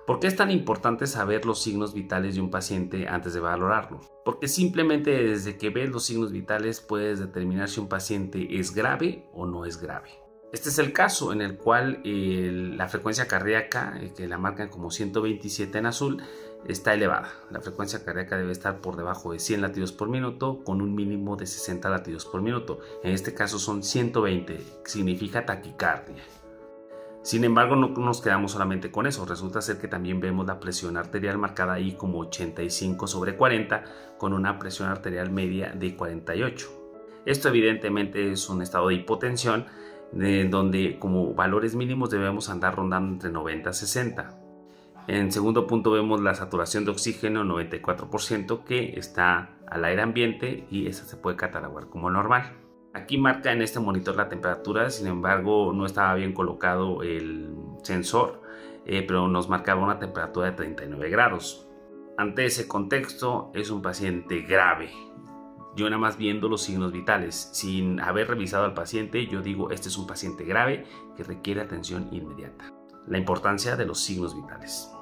¿Por qué es tan importante saber los signos vitales de un paciente antes de valorarlo? Porque simplemente desde que ves los signos vitales puedes determinar si un paciente es grave o no es grave. Este es el caso en el cual la frecuencia cardíaca, que la marcan como 127 en azul, está elevada. La frecuencia cardíaca debe estar por debajo de 100 latidos por minuto con un mínimo de 60 latidos por minuto. En este caso son 120, significa taquicardia. Sin embargo, no nos quedamos solamente con eso. Resulta ser que también vemos la presión arterial marcada ahí como 85/40 con una presión arterial media de 48. Esto evidentemente es un estado de hipotensión donde como valores mínimos debemos andar rondando entre 90 y 60. En segundo punto vemos la saturación de oxígeno 94% que está al aire ambiente y esa se puede catalogar como normal. Aquí marca en este monitor la temperatura, sin embargo no estaba bien colocado el sensor, pero nos marcaba una temperatura de 39 grados. Ante ese contexto es un paciente grave. Yo nada más viendo los signos vitales, sin haber revisado al paciente, yo digo este es un paciente grave que requiere atención inmediata. La importancia de los signos vitales.